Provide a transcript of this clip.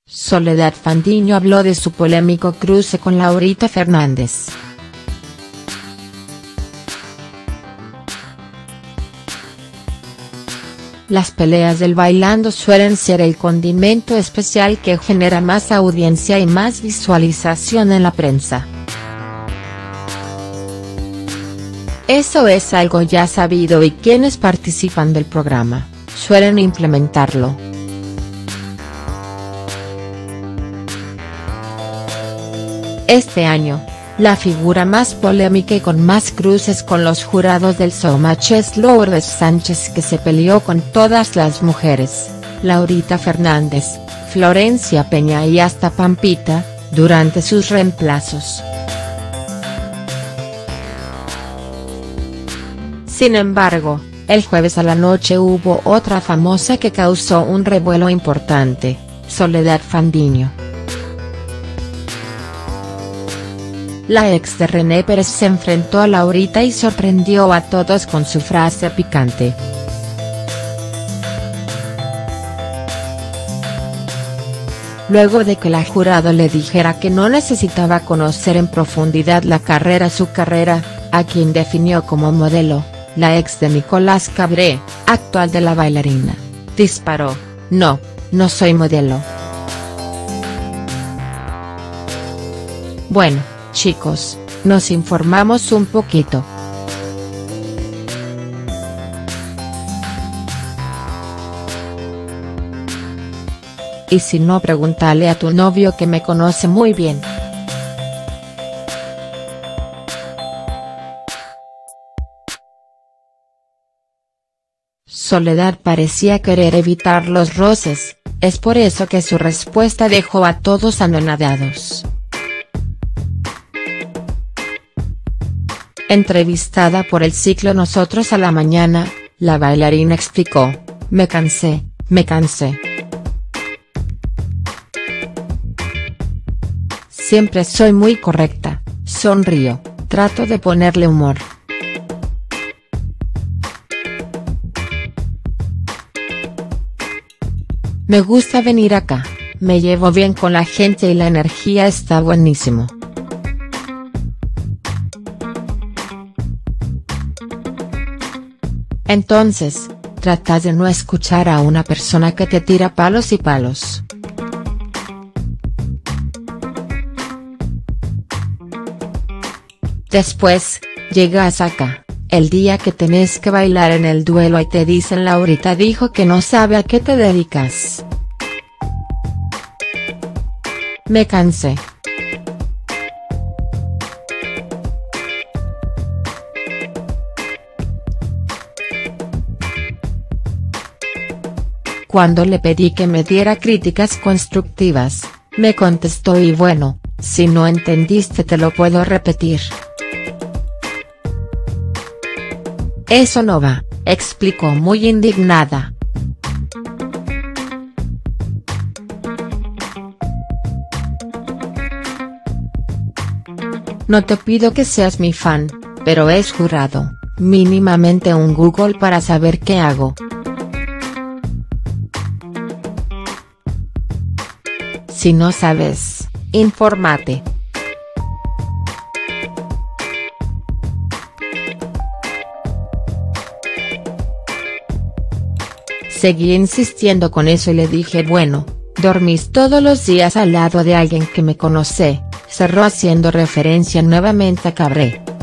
Soledad Fandiño habló de su polémico cruce con Laurita Fernández. Las peleas del Bailando suelen ser el condimento especial que genera más audiencia y más visualización en la prensa. Eso es algo ya sabido y quienes participan del programa suelen implementarlo. Este año, la figura más polémica y con más cruces con los jurados del showmatch es Lourdes Sánchez, que se peleó con todas las mujeres, Laurita Fernández, Florencia Peña y hasta Pampita, durante sus reemplazos. Sin embargo, el jueves a la noche hubo otra famosa que causó un revuelo importante, Soledad Fandiño. La ex de René Pérez se enfrentó a Laurita y sorprendió a todos con su frase picante. Luego de que la jurado le dijera que no necesitaba conocer en profundidad su carrera, a quien definió como modelo, la ex de Nicolás Cabré, actual de la bailarina, disparó: "No, no soy modelo". Bueno, chicos, nos informamos un poquito. Y si no, pregúntale a tu novio, que me conoce muy bien. Soledad parecía querer evitar los roces, es por eso que su respuesta dejó a todos anonadados. Entrevistada por el ciclo Nosotros a la Mañana, la bailarina explicó: me cansé. Siempre soy muy correcta, sonrío, trato de ponerle humor. Me gusta venir acá, me llevo bien con la gente y la energía está buenísimo. Entonces, trata de no escuchar a una persona que te tira palos y palos. Después, llegas acá, el día que tenés que bailar en el duelo, y te dicen: Laurita dijo que no sabe a qué te dedicas. Me cansé. Cuando le pedí que me diera críticas constructivas, me contestó: y bueno, si no entendiste te lo puedo repetir. Eso no va, explicó muy indignada. No te pido que seas mi fan, pero es jurado, mínimamente un Google para saber qué hago. Si no sabes, infórmate. Seguí insistiendo con eso y le dije: bueno, dormís todos los días al lado de alguien que me conoce, cerró haciendo referencia nuevamente a Cabré.